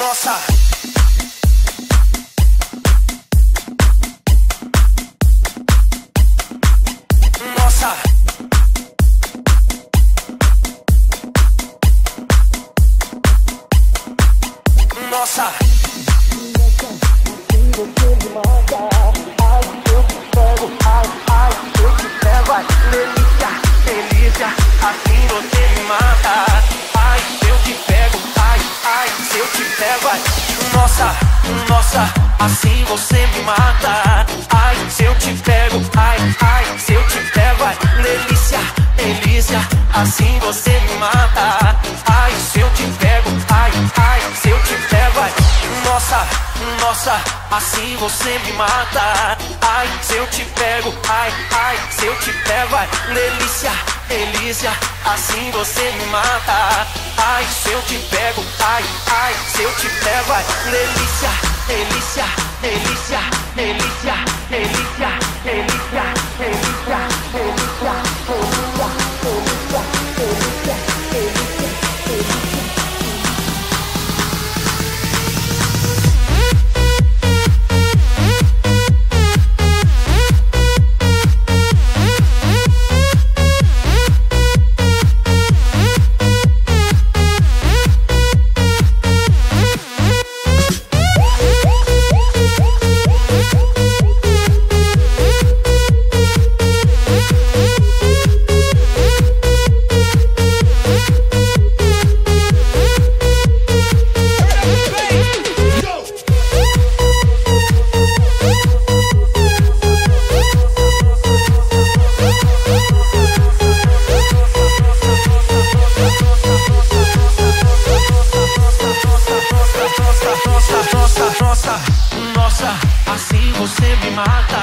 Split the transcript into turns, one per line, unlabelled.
Nossa, nossa, nossa. Você me mata, ai, eu te pego, ai, eu te pego, ai, delícia, delícia, assim você me mata, ai, eu te pego, ai, se eu te pego, ai, nossa, nossa, assim você me mata, ai, se eu te pego, ai, se eu te pego, ai, delícia, delícia, assim você me mata, ai, se eu te pego, ai, se eu te pego, ai, nossa, nossa, assim você me mata, ai, se eu te pego, ai, se eu te pego, ai, delícia, delícia, assim você me mata, ai, se eu te pego, ai, se eu te pego, ai, delícia, delícia, delícia, delícia, delícia, delícia, delícia, delícia, delícia, delícia, delícia, delícia, delícia. Nossa, assim você me mata.